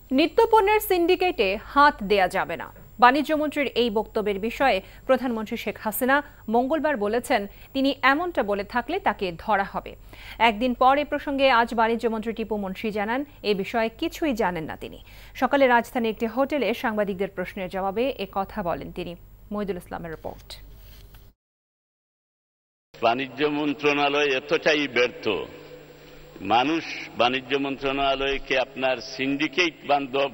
নিত্যপণ্যের সিন্ডিকেটে হাত দেয়া যাবে না। বাণিজ্যমন্ত্রীর এই বক্তব্যের বিষয়ে প্রধানমন্ত্রী শেখ হাসিনা মঙ্গলবার বলেছেন, তিনি এমনটা বলে থাকলে তাকে ধরা হবে। একদিন পর এ প্রসঙ্গে আজ বাণিজ্যমন্ত্রী টিপু মুন্সি জানান, এ বিষয়ে কিছুই জানেন না তিনি। সকালে রাজধানীর একটি হোটেলে সাংবাদিকদের প্রশ্নের জবাবে এ কথা বলেন তিনি। মহিদুল ইসলামের রিপোর্ট। বাণিজ্য মন্ত্রণালয় এতটাই ব্যর্থ, মানুষ বাণিজ্য মন্ত্রণালয়কে আপনার সিন্ডিকেট বান্ধব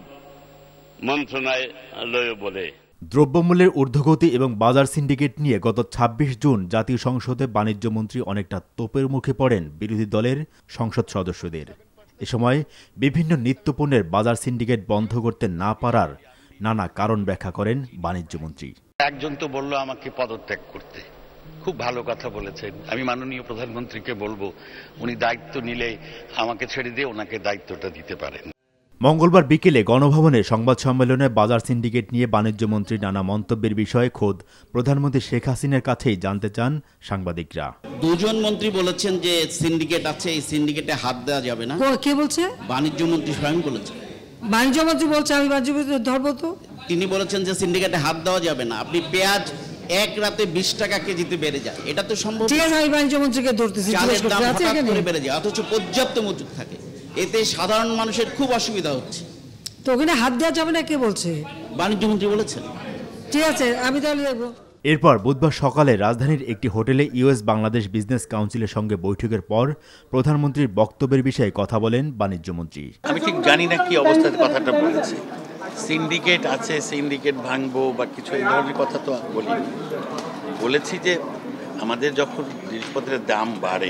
মন্ত্রণালয় বলে। দ্রব্যমূল্যের ঊর্ধ্বগতি এবং বাজার সিন্ডিকেট নিয়ে গত ২৬ জুন জাতীয় সংসদে বাণিজ্যমন্ত্রী অনেকটা তোপের মুখে পড়েন বিরোধী দলের সংসদ সদস্যদের। এ সময় বিভিন্ন নিত্যপণ্যের বাজার সিন্ডিকেট বন্ধ করতে না পারার নানা কারণ ব্যাখ্যা করেন বাণিজ্যমন্ত্রী। একজন তো বলল আমাকে পদত্যাগ করতে, খুব ভালো কথা বলেছেন। আমি মাননীয় প্রধানমন্ত্রীকে বলবো, উনি দায়িত্ব নিলে আমাকে ছেড়ে দিয়ে ওনাকে দায়িত্বটা দিতে পারেন। মঙ্গলবার বিকেলে গণভবনে সংবাদ সম্মেলনে বাজার সিন্ডিকেট নিয়ে বাণিজ্যমন্ত্রীর নানা মন্তব্যের বিষয়ে খোদ প্রধানমন্ত্রী শেখ হাসিনার কাছেই জানতে চান সাংবাদিকরা। দুজন মন্ত্রী বলেছেন যে সিন্ডিকেট আছে, এই সিন্ডিকেটে হাত দেওয়া যাবে না। কে বলছে? বাণিজ্যমন্ত্রী স্বয়ং বলেছেন। বাণিজ্যমন্ত্রী বলছে আমি বাণিজ্যমন্ত্রী ধরবো তো? তিনি বলেছেন যে সিন্ডিকেটে হাত দেওয়া যাবে না। আপনি পেঁয়াজ এক রাতে ২০ টাকা কেজিতে বেড়ে যায়, এটা তো সম্ভব। ঠিক আছে, আমি বাণিজ্যমন্ত্রীকে ধরতেছি। চালের দাম হঠাৎ করে বেড়ে যায়, অথচ পর্যাপ্ত মজুদ থাকে। এতে সাধারণ মানুষের খুব অসুবিধা হচ্ছে। তো ওখানে হাত দেওয়া যাবে না কে বলছে? বাণিজ্যমন্ত্রী বলেছেন। ঠিক আছে, আমি তাহলে দেখবো। এরপর বুধবার সকালে রাজধানীর একটি হোটেলে ইউএস বাংলাদেশ বিজনেস কাউন্সিলের সঙ্গে বৈঠকের পর প্রধানমন্ত্রীর বক্তব্যের বিষয়ে কথা বলেন বাণিজ্যমন্ত্রী। আমি ঠিক জানি না কি অবস্থায় কথাটা বলেছি। সিন্ডিকেট আছে, সিন্ডিকেট ভাঙবো বা কিছু এই ধরনের কথা তো বলিনি। বলেছি যে আমাদের যখন জিনিসপত্রের দাম বাড়ে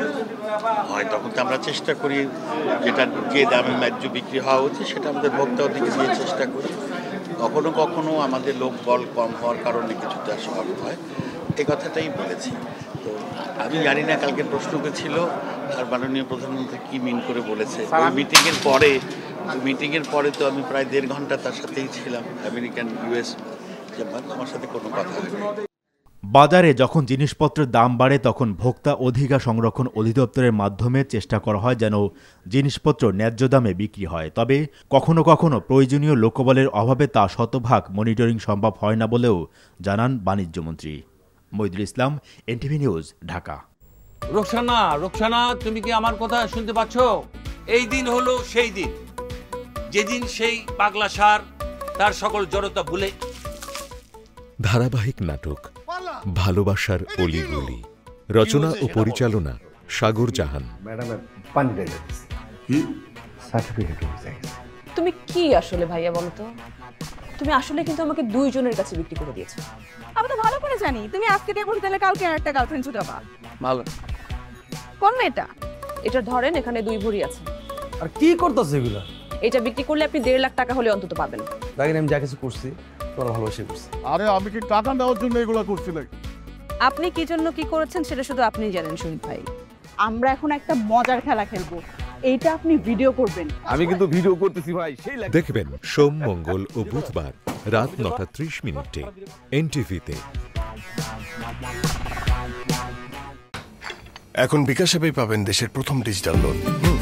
হয় তখন তো আমরা চেষ্টা করি যেটা যে দামে ন্যায্য বিক্রি হওয়া উচিত সেটা আমাদের ভোক্তা অধিকার দিয়ে চেষ্টা করি। কখনো কখনো আমাদের লোক বল কম হওয়ার কারণে কিছুটা শর্ট হয়, এই কথাটাই বলেছি। তো আমি জানি না কালকে প্রশ্ন ছিল আর মাননীয় প্রধানমন্ত্রী কি মিন করে বলেছে। ওই মিটিংয়ের পরে তো আমি প্রায় ১.৫ ঘন্টা তার সাথেই ছিলাম, আমেরিকান ইউএস চেম্বার। আমার সাথে কোনো কথা হয়নি। বাজারে যখন জিনিসপত্রের দাম বাড়ে তখন ভোক্তা অধিকার সংরক্ষণ অধিদপ্তরের মাধ্যমে চেষ্টা করা হয় যেন জিনিসপত্র ন্যায্য দামে বিক্রি হয়। তবে কখনো কখনো প্রয়োজনীয় লোকবলের অভাবে তা শতভাগ মনিটরিং সম্ভব হয় না বলেও জানান বাণিজ্যমন্ত্রী। Mohidul Islam, NTV news, Dhaka. রোকসানা, তুমি কি আমার কথা শুনতে পাচ্ছ? এই দিন হলো সেই দিন যেদিন সেই পাগলা ষাঁড় তার সকল জড়তা ভুলে। ধারাবাহিক নাটক ভালোবাসার অলিগলি, রচনা ও পরিচালনা সাগর জাহান। তুমি কি আসলে ভাইয়া বলো তো? তুমি আসলে কিন্তু আমাকে 2 জনের কাছে বিক্রি করে দিয়েছো। আমি তো ভালো করে জানি তুমি আজকে দিয়ে বলতে তাহলে কালকে আরেকটা গার্লফ্রেন্ড ছুটাবা। ভালো কোন মেয়েটা? এটা ধরেন, এখানে 2 ভরি আছে। আর কি করতেছে এগুলা? এটা বিক্রি করলে আপনি 1.5 লাখ টাকা হলে অন্তত পাবেন। দেখেন আমি যা কিছু করছি তোরা ভালোবাসে করছি। আরে আমি কি টাকা নেওয়ার জন্য এগুলা করছি নাকি? আপনি কি জন্য কি করেছেন সেটা শুধু আপনিই জানেন শহীদ ভাই। আমরা এখন একটা মজার খেলা খেলবো, এইটা আপনি ভিডিও করবেন। আমি কিন্তু ভিডিও করতেছি ভাই। দেখবেন সোম, মঙ্গল ও বুধবার রাত 9:30 NTV-তে। এখন বিকাশ অ্যাপেই পাবেন দেশের প্রথম ডিজিটাল লোন।